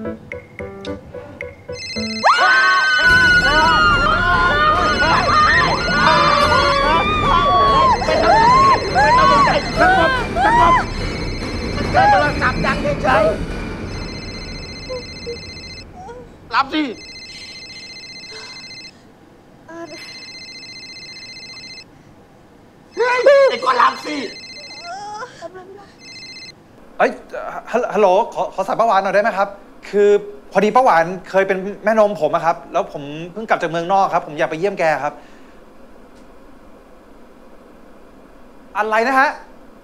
ไม่ต้องสนใจสงบสงบแกโทรศัพท์ดังเฉยๆรับสิเฮ้ยไอ้ก็รับสิเอ้ยฮัลโหลขอขอสายป้าหวานหน่อยได้ไหมครับคือพอดีป้าหวานเคยเป็นแม่นมผมอะครับแล้วผมเพิ่งกลับจากเมืองนอกครับผมอยากไปเยี่ยมแกครับอะไรนะฮะ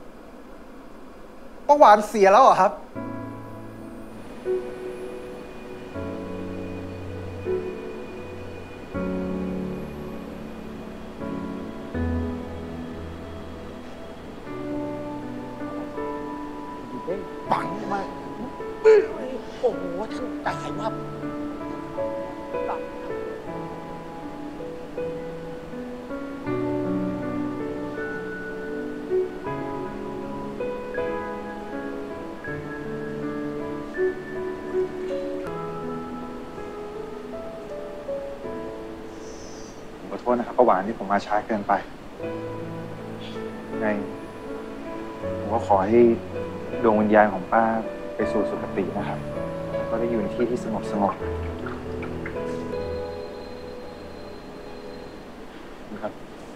ป้าหวานเสียแล้วเหรอครับปังมากโอ้โหท่านตายว่าขอโทษนะครับป้าหวานที่ผมมาช้าเกินไปไงผมก็ขอให้ดวงวิญญาณของป้าไปสู่สุคตินะครับแล้วก็ได้อยู่ในที่ที่สงบสงบนะครับ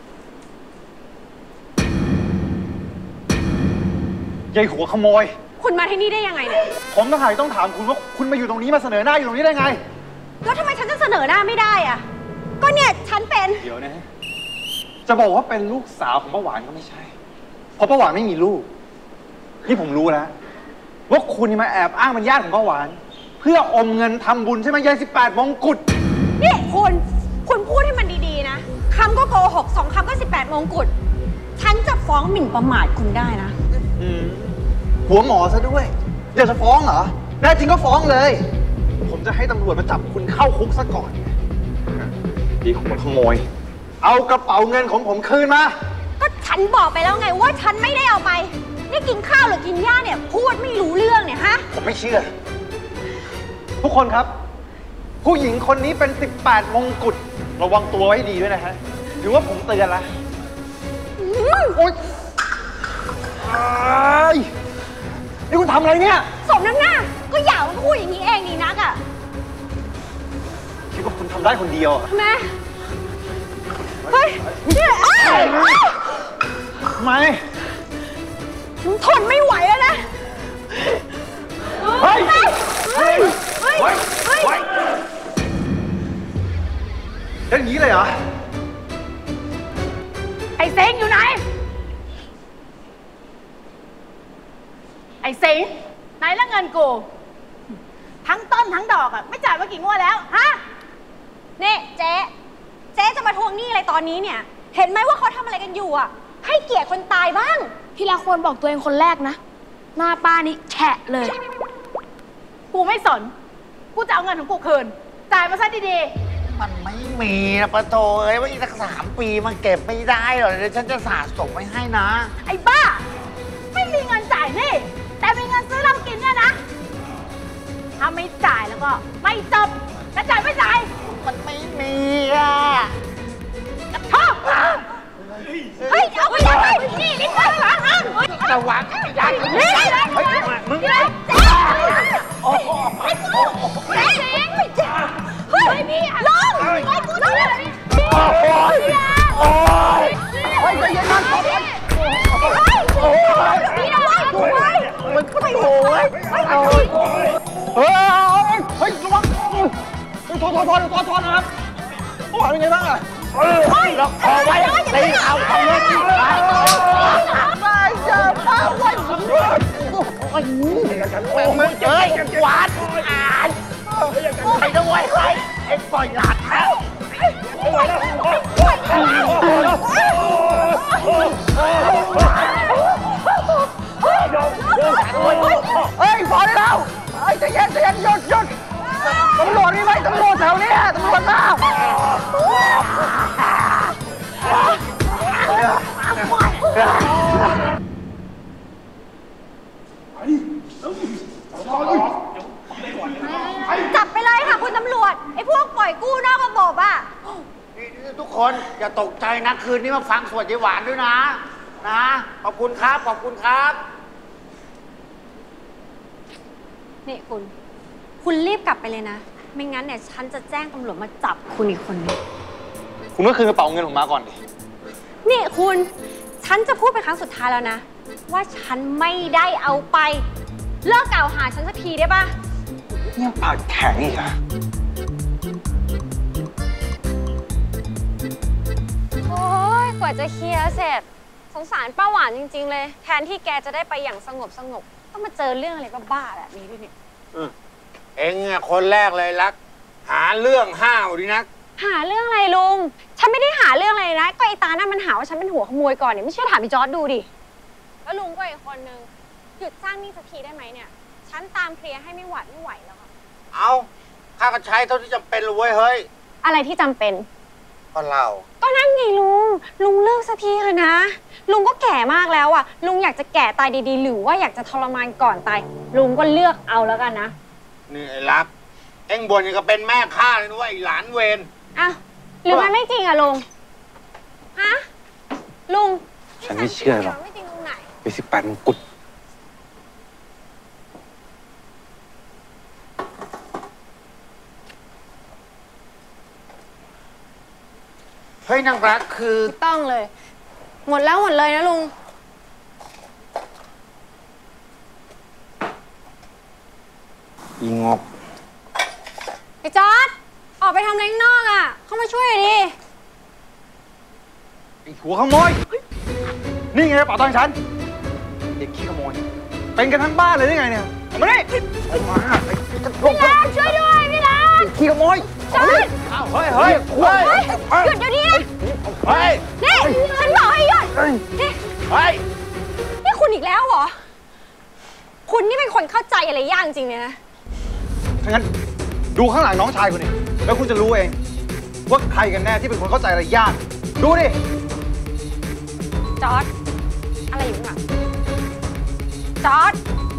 ยายหัวขโมยคุณมาที่นี่ได้ยังไงเนี่ยผมต้องหาต้องถามคุณว่าคุณมาอยู่ตรงนี้มาเสนอหน้าอยู่ตรงนี้ได้ไงแล้วทำไมฉันจะเสนอหน้าไม่ได้อะก็เนี่ยฉันเป็นเดี๋ยวนะจะบอกว่าเป็นลูกสาวของป้าหวานก็ไม่ใช่เพราะป้าหวานไม่มีลูกนี่ผมรู้แล้วว่าคุณมาแอบอ้างเป็นญาติของป้าหวานเพื่ออมเงินทำบุญใช่ไหมยายสิบแปดมงกุฎนี่คุณคุณพูดให้มันดีๆนะคำก็โกหกสองคำก็สิบแปดมงกุฎฉันจะฟ้องหมิ่นประมาทคุณได้นะหัวหมอซะด้วยอยากจะฟ้องเหรอแน่จริงก็ฟ้องเลยผมจะให้ตำรวจมาจับคุณเข้าคุกซะก่อนดีหัวขโมยเอากระเป๋าเงินของผมคืนมาก็ฉันบอกไปแล้วไงว่าฉันไม่ได้เอาไปนี่กินข้าวหรือกินหญ้าเนี่ยพูดไม่รู้เรื่องเนี่ยฮะผมไม่เชื่อทุกคนครับผู้หญิงคนนี้เป็นสิบแปดมงกุฎระวังตัวไว้ดีด้วยนะฮะถือว่าผมเตือนละโอ๊ยนี่คุณทำอะไรเนี่ยสมน้ำหน้าก็อย่ามาพูดอย่างนี้เองนี่นักอ่ะคิดว่าคุณทำได้คนเดียวทำไมเฮ้ยทำไมทนไม่ไหวแล้วนะเฮ้ยเฮ้ยเฮ้ยเฮ้ยอย่างนี้เลยเหรอไอ้เซ็งอยู่ไหนไอ้เซ็งไหนละเงินกูทั้งต้นทั้งดอกอ่ะไม่จ่ายมากี่งวดแล้วฮะนี่เจ๊เจ๊จะมาทวงหนี้อะไรตอนนี้เนี่ยเห็นไหมว่าเขาทำอะไรกันอยู่อ่ะให้เกียรติคนตายบ้างพี่ละควรบอกตัวเองคนแรกนะหน้าป้านี่แฉะเลยกูไม่สนกูจะเอาเงินของกูคืนจ่ายมาซะดีๆมันไม่มีนะปะโถเอ้ยว่าอีกสักสามปีมันเก็บไม่ได้หรอกเดี๋ยวฉันจะสะสมไว้ให้นะไอ้บ้าไม่มีเงินจ่ายนี่แต่มีเงินซื้อเหล้ากินเนี่ยนะถ้าไม่จ่ายแล้วก็ไม่จบจะจ่ายไม่จ่ายมันไม่มีอ่ะกระทบเฮ้ยเอาไปเลยนี่นี่ไปหลังอ่ะระวังไอ้ยันนี่เฮ้ยมึงเจ๊โอ้โหเฮ้ยเจ๊เฮ้ยพี่ลงเฮ้ยกูลงโอ้ยโอ้ยเฮ้ยใจเย็นนะโอ้ยพี่ระวังกูไว้มันไม่โอ้ยโอ้ยเฮ้ยเฮ้ยระวังโทษโทษโทษโทษโทษนะครับโอ้ยเป็นไงบ้างอะเฮ้ยล็อกคอไว้ตีเอาเอาเลยตีเอาไม่เจอป้าไว้โอ้ยโอ้ยเอ้ยหวานอ่านไปด้วยไปไอ้ปล่อยหลาดแล้วเฮ้ยพอได้แล้วไอ้ใจเย็นใจเย็นหยุดหยุดตำรวจนี่ไหมตำรวจแถวนี้จับไปเลยค่ะคุณตำรวจไอ้พวกปล่อยกู้นอกระบบอ่ะทุกคนอย่าตกใจนะคืนนี้มาฟังสวดยายหวานด้วยนะนะขอบคุณครับขอบคุณครับนี่คุณคุณรีบกลับไปเลยนะไม่งั้นเนี่ยฉันจะแจ้งตำรวจมาจับคุณอีกคนนึงคุณก็คืนกระเป๋าเงินผมมาก่อนดินี่คุณฉันจะพูดเป็นครั้งสุดท้ายแล้วนะว่าฉันไม่ได้เอาไปเลิกกล่าวหาฉันสักทีได้ปะยังปากแข็งอีกอะโอ้ยกว่าจะเคลียร์เสร็จสงสารป้าหวานจริงๆเลยแทนที่แกจะได้ไปอย่างสงบสงบต้องมาเจอเรื่องอะไรบ้าๆแบบนี้ด้วยเนี่ยเอ็งอะคนแรกเลยรักหาเรื่องห้าวดินะหาเรื่องอะไรลุงฉันไม่ได้หาเรื่องอะไรนะก็ไอ้ตานั่นมันหาว่าฉันเป็นหัวขโมยก่อนเนี่ยไม่เชื่อถามพี่จอร์จดูดิแล้วลุงก็อีกคนนึงหยุดสร้างหนี้สักทีได้ไหมเนี่ยฉันตามเคลียร์ให้ไม่หวัดไม่ไหวแล้วค่ะเอาข้าก็ใช้เท่าที่จำเป็นเลยเว้ยเฮ้ยอะไรที่จำเป็นก็เล่าก็นั่นไงลุงลุงเลิกสักทีเถอะนะลุงก็แก่มากแล้วอ่ะลุงอยากจะแก่ตายดีๆหรือว่าอยากจะทรมานก่อนตายลุงก็เลือกเอาแล้วกันนะนี่ไอ้รักเอ็งบ่นอย่างกับเป็นแม่ข้าเลยนะว่าไอ้หลานเวรอ้าวหรือมันไม่จริงอะลุงฮะลุงฉันไม่เชื่อหรอกไปสิบแปดมงกุฎเฮ้ยนางรักคือต้องเลยหมดแล้วหมดเลยนะลุงอีงกไอ้จอร์จออกไปทำอะไรข้างนอกอ่ะเข้ามาช่วยดิไอ้หัวขโมยนี่ไงกระเป๋าตังค์ฉันเด็กขี้ขโมยเป็นกันทั้งบ้านเลยได้ไงเนี่ยเอามาดิเอามาพี่ลานช่วยด้วยพี่ลานขี้ขโมยจอร์จเฮ้ยเฮ้ยเฮ้ยหยุดเดี๋ยวนี้นะเฮ้ยนี่ฉันบอกให้หยุดนี่เฮ้ยนี่คุณอีกแล้วเหรอคุณนี่เป็นคนเข้าใจอะไรยากจริงเลยนะถ้างั้นดูข้างหลังน้องชายคุณดิแล้วคุณจะรู้เองว่าใครกันแน่ที่เป็นคนเข้าใจอะไรยากดูดิจอร์จอะไรอยู่ข้างหลังจอร์จ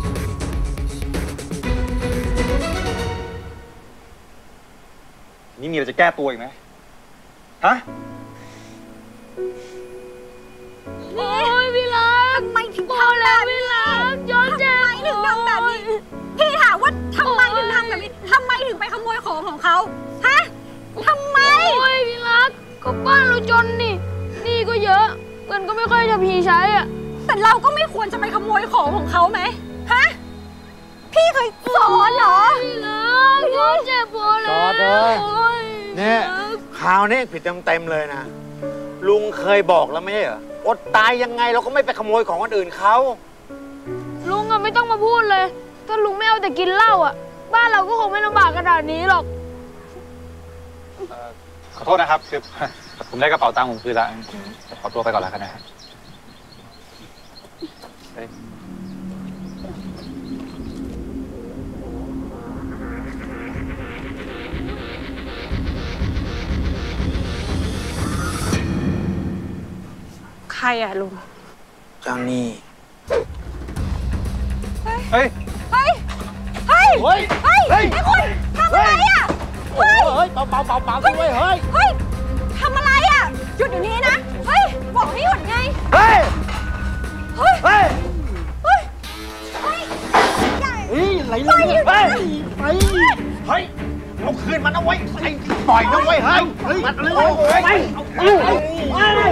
นี่มีอะไรจะแก้ตัวอีกไหมฮะโอ้ยพี่รักทำไมถึงทำแบบนี้พี่รักจอร์จทำไมถึงทำแบบนี้พี่ถามว่าทำไมถึงทำแบบนี้ทำไมถึงไปขโมยของของเขาฮะทำไมโอ้ยพี่รักก็บ้านเราจนนี่นี่ก็เยอะเงินก็ไม่ค่อยจะพีใช้อ่ะแต่เราก็ไม่ควรจะไปขโมยของของเขาไหมฮะพี่เคยสอนเหรอพี่รักจอร์จเจ็บปวดเลยจอร์จเลยเนี่ยคราวนี้ผิดเต็มๆเลยนะลุงเคยบอกแล้วไม่ใช่เหรออดตายยังไงเราก็ไม่ไปขโมยของคนอื่นเขาลุงอะไม่ต้องมาพูดเลยถ้าลุงไม่เอาแต่กินเหล้าอ่ะบ้านเราก็คงไม่ลำบากขนาดนี้หรอกขอโทษนะครับคือผมได้กระเป๋าตังค์ผมคืนแล้วขอตัวไปก่อนแล้วกันนะครับใครอะลุงเจ้านี่เฮ้ยเฮ้ยเฮ้ยเฮ้ยเฮ้ยไอ้คุณทำอะไรอะเฮ้ยเฮ้ยเบาเบาเบาเบาด้วยเฮ้ยเฮ้ยทำอะไรอะหยุดอยู่นี้นะเฮ้ยบอกให้หยุดไงเฮ้ยเฮ้ยเฮ้ยเฮ้ยเฮ้ยเฮ้ยอะไรเนี่ยเฮ้ยเฮ้ยเฮ้ยเอาคืนมันเอาไว้ไอ้ปล่อยนะไว้เฮ้ยมันเอาไว้เฮ้ยเฮ้ยเฮ้ยเฮ้ย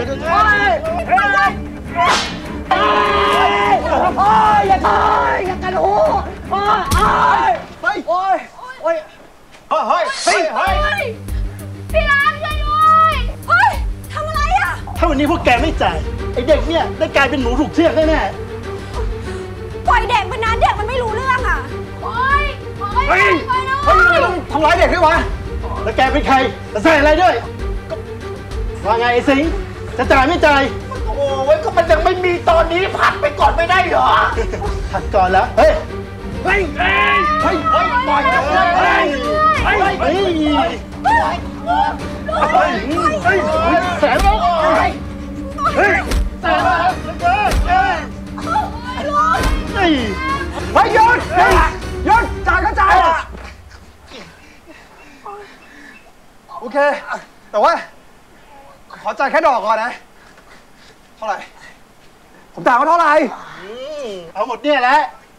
โอ้ยอย่าตายอย่ากระโดดโอ้ยเฮ้ยโอ้ยโอ้ยเฮ้ยเฮ้ยเฮ้ยพี่รามช่วยด้วยเฮ้ยทำอะไรอ่ะถ้าวันนี้พวกแกไม่จ่ายไอเด็กเนี่ยได้กลายเป็นหนูถูกเชือกแน่ปล่อยเด็กไปนะเด็กมันไม่รู้เรื่องอ่ะโอ้ยเฮ้ยเฮ้ยทำร้ายเด็กด้วยวะแล้วแกเป็นใครจะใส่อะไรด้วยว่าไงไอ้สิงจะจ่ายไม่จ่ายโอ้ยก็มันยังไม่มีตอนนี้ผัดไปก่อนไม่ได้เหรอผัดก่อนแล้วเฮ้ยเฮ้ยเฮ้ยเฮ้ยเฮ้ยปล่อยเลยเฮ้ยเฮ้ยเฮ้ยเฮ้ยเฮ้ยแสนแล้วเฮ้ยเฮ้ยแสนแล้วเฮ้ยเฮ้ยเฮ้ยหยุดหยุดจ่ายก็จ่ายโอเคแต่ว่าขอจ่ายแค่ดอกก่อนนะเท่าไหร่ผมจ่ายว่าเท่าไหร่เอาหมดเนี่ยแหละ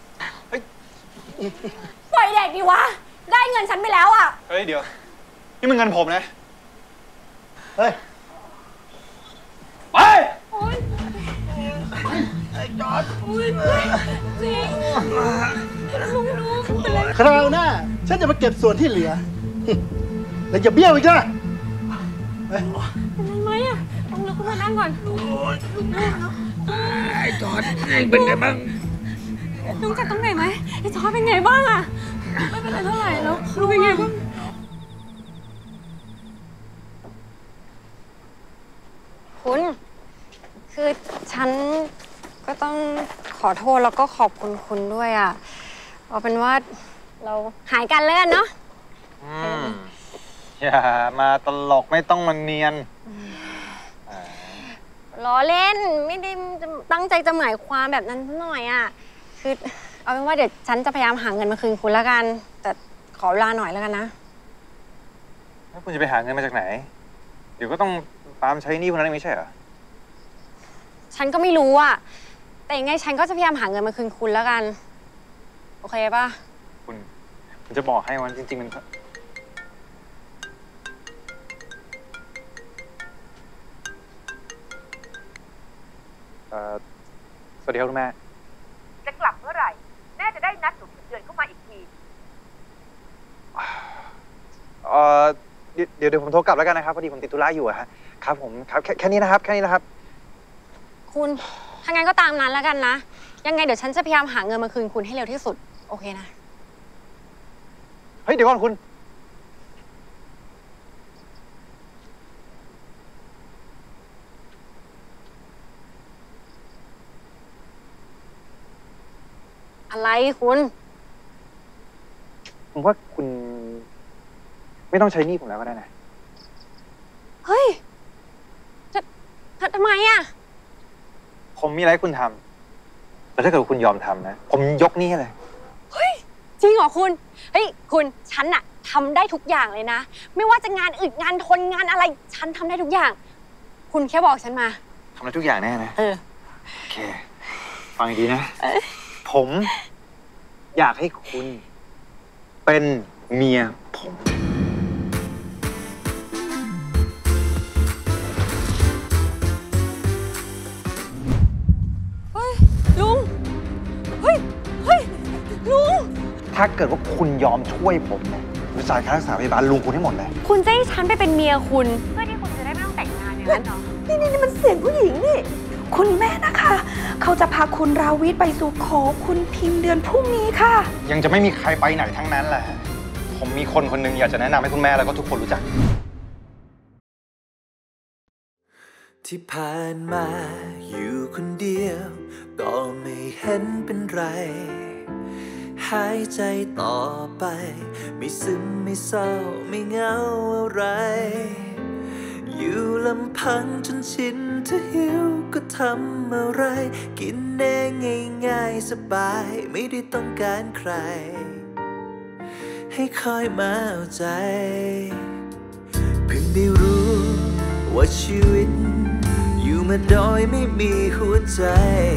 ปล่อยเด็กดิวะได้เงินฉันไปแล้วอ่ะเฮ้ยเดี๋ยวนี่มันเงินผมนะเฮ้ยไปไอ้จอดคราวหน้าฉันจะมาเก็บส่วนที่เหลือแล้วอย่าเบี้ยวอีกนะเป็นไรไหมอ่ะต้องลุกขึ้นมานั่งก่อนไอ้จอดเป็นไงบ้างลุงจัดตรงไหนไหมไอ้จอดเป็นไงบ้างอ่ะไม่เป็นไรเท่าไหร่แล้วลุงเป็นไงบ้างคุณคือฉันก็ต้องขอโทษแล้วก็ขอบคุณคุณด้วยอ่ะเอาเป็นว่าเราหายกันแล้วกันเนาะอย่ามาตลกไม่ต้องมาเนียนล้อเล่นไม่ได้ตั้งใจจะหมายความแบบนั้นหน่อยอ่ะคือเอาเป็นว่าเดี๋ยวฉันจะพยายามหาเงินมาคืนคุณแล้วกันแต่ขอเวลาหน่อยแล้วกันนะแล้วคุณจะไปหาเงินมาจากไหนเดี๋ยวก็ต้องตามใช้หนี้พวกนั้นไม่ใช่เหรอฉันก็ไม่รู้อ่ะแต่ยังไงฉันก็จะพยายามหาเงินมาคืนคุณแล้วกันโอเคป่ะคุณผมจะบอกให้วันจริงๆมันสวัสดีครับคุณแม่จะกลับเมื่อไหร่แม่จะได้นัดหนูเดือนเข้ามาอีกทีเอ่อเดี๋ยวเดี๋ยวผมโทรกลับแล้วกันนะครับพอดีผมติดธุระอยู่อะครับผมครับแค่แค่นี้นะครับแค่นี้นะครับคุณถ้างั้นก็ตามนั้นแล้วกันนะยังไงเดี๋ยวฉันจะพยายามหาเงินมาคืนคุณให้เร็วที่สุดโอเคนะเฮ้ยเดี๋ยวก่อนคุณอะไรคุณผมว่าคุณไม่ต้องใช้หนี้ผมแล้วก็ได้นะเฮ้ยทำไมอ่ะผมมีอะไรให้คุณทำแต่ถ้าเกิดคุณยอมทำนะผมยกหนี้เลยเฮ้ยจริงเหรอคุณเฮ้ยคุณฉันอะทำได้ทุกอย่างเลยนะไม่ว่าจะงานอึดงานทนงานอะไรฉันทำได้ทุกอย่างคุณแค่บอกฉันมาทำได้ทุกอย่างแน่นะเออโอเคฟังดีนะผมอยากให้คุณเป็นเมียผมเฮ้ยลุงเฮ้ยเฮ้ยลุงถ้าเกิดว่าคุณยอมช่วยผมเนี่ยจะจ่ายค่ารักษาพยาบาลลุงคุณให้หมดเลยคุณจะให้ฉันไปเป็นเมียคุณเพื่อที่คุณจะได้ไม่ต้องแต่งงานอย่างนั้นเหรอนี่นี่นี่มันเสียงผู้หญิงนี่คุณแม่นะคะเขาจะพาคุณราวิทย์ไปสู่ขอคุณพิมพ์เดือนพรุ่งนี้ค่ะยังจะไม่มีใครไปไหนทั้งนั้นแหละผมมีคนคนหนึ่งอยากจะแนะนำให้คุณแม่แล้วก็ทุกคนรู้จักที่ผ่านมาอยู่คนเดียวก็ไม่เห็นเป็นไรหายใจต่อไปไม่ซึมไม่เศร้าไม่เหงาอะไรอยู่ลำพังจนชินถ้าหิวก็ทำอะไรกินเองง่ายๆสบายไม่ได้ต้องการใครให้คอยมาเอาใจเพิ่งได้รู้ว่าชีวิตอยู่มาโดยไม่มีหัวใจ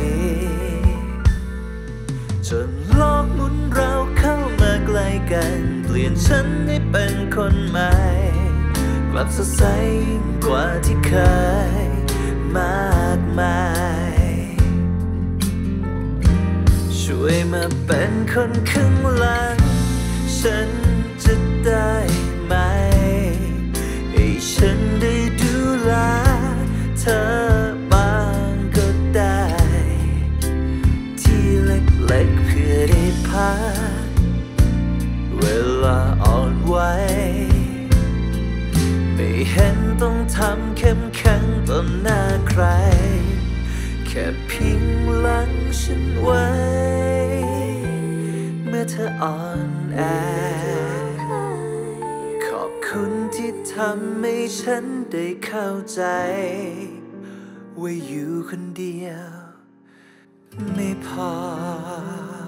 จนโลกหมุนเราเข้ามาใกล้กันเปลี่ยนฉันให้เป็นคนใหม่กลับสดใสยิ่งกว่าที่เคยมากมายช่วยมาเป็นคนข้างหลังฉันจะได้ไหมให้ฉันได้ดูแลเธอบ้างก็ได้ที่เล็กๆเพื่อได้พักเวลาอ่อนไหวไม่เห็นต้องทำเข้มแข็งต่อหน้าใครแค่พิงหลังฉันไว้เมื่อเธออ่อนแอขอบคุณที่ทำให้ฉันได้เข้าใจว่าอยู่คนเดียวไม่พอ